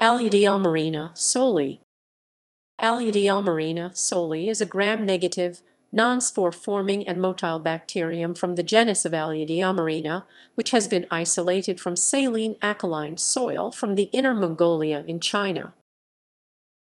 Aliidiomarina soli. Aliidiomarina soli is a gram-negative, non-spore-forming and motile bacterium from the genus of Aliidiomarina, which has been isolated from saline-alkaline soil from the Inner Mongolia in China.